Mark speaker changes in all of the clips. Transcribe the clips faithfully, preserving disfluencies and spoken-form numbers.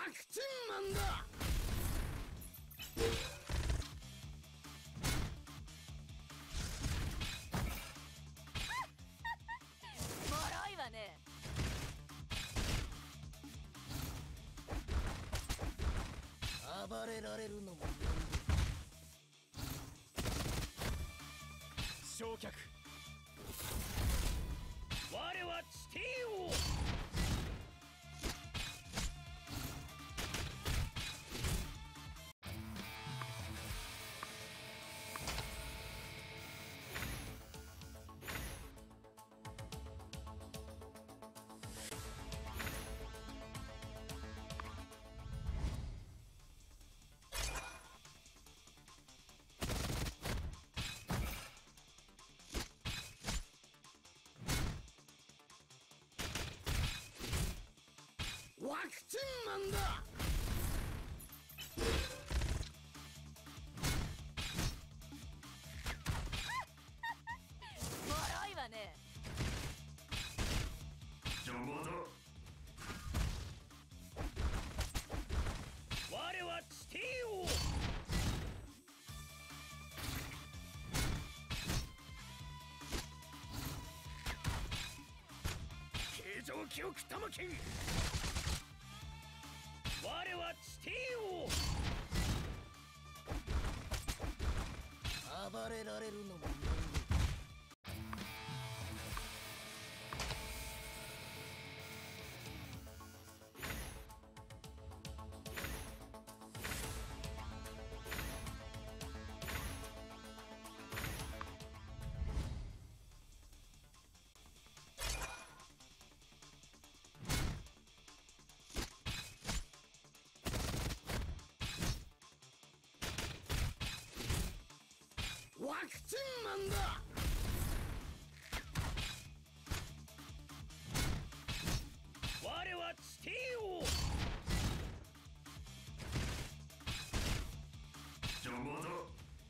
Speaker 1: ワクチンマンだ。
Speaker 2: 脆いわね。
Speaker 1: 暴れられるのも
Speaker 3: 焼却。我は地底王。
Speaker 1: ワクチンマンだ。
Speaker 2: 脆いわね。
Speaker 3: 邪魔だ。我は地底王。形状記憶玉剣。我は地底王。
Speaker 1: 暴れられるのもワクチンマンだ。
Speaker 3: 我は地底王。邪魔だ。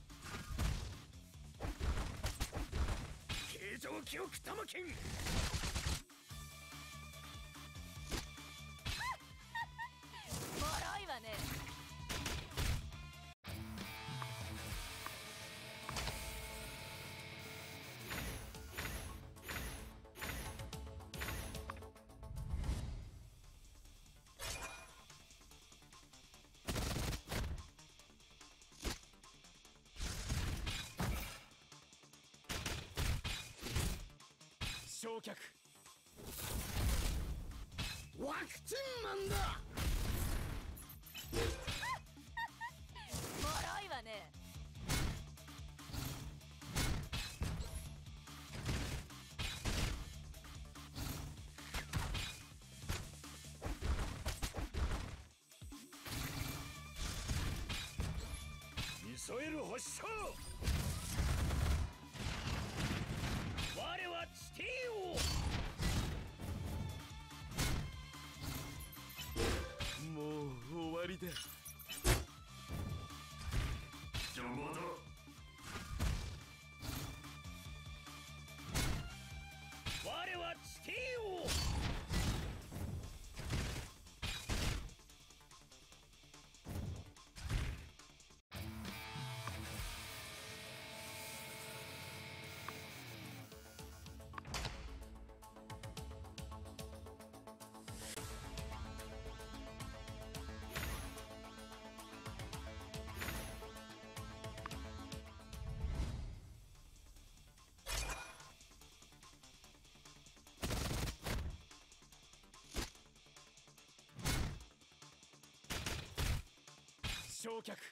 Speaker 3: 形状記憶玉剣。
Speaker 2: 脆いわね。
Speaker 3: 焼却。
Speaker 1: ワクチンマンだ。
Speaker 2: 脆いわね。
Speaker 3: ミサイル発射。我は地底王。もう終わりだ。邪魔だ。我は地底王。焼却。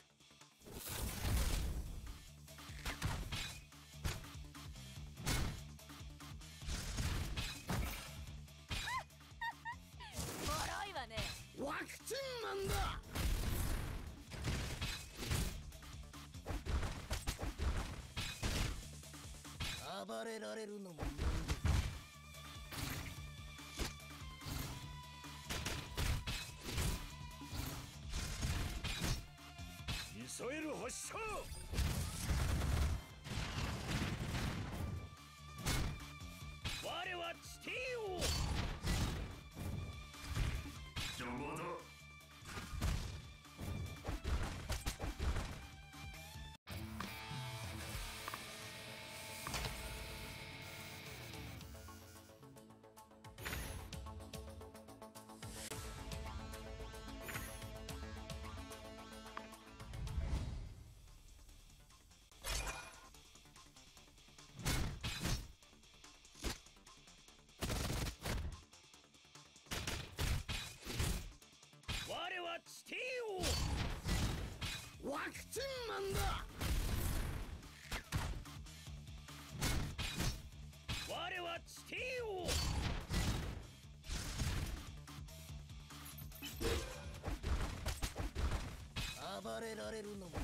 Speaker 2: 脆いわね。
Speaker 1: ワクチンマンだ。暴れられるのも
Speaker 3: ミサイル発射。我は地底王。邪魔だ。
Speaker 1: ワクチンマンだ。
Speaker 3: 我は地底王。
Speaker 1: 暴れられるのも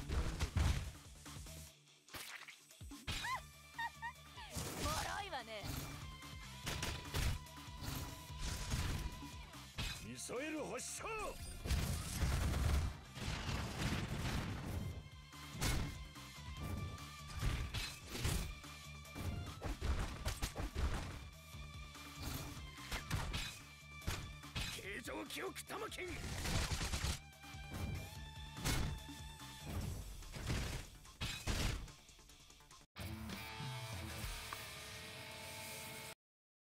Speaker 2: 脆いわね。
Speaker 3: ミサイル発射。形状記憶玉金。